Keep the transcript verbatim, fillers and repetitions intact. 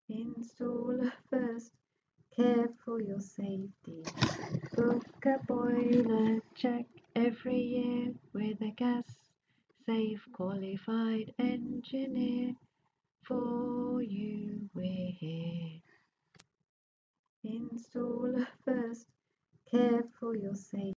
Installer first, care for your safety. Book a boiler check every year with a gas safe qualified engineer. For you we're here. Installer first, care for your safety.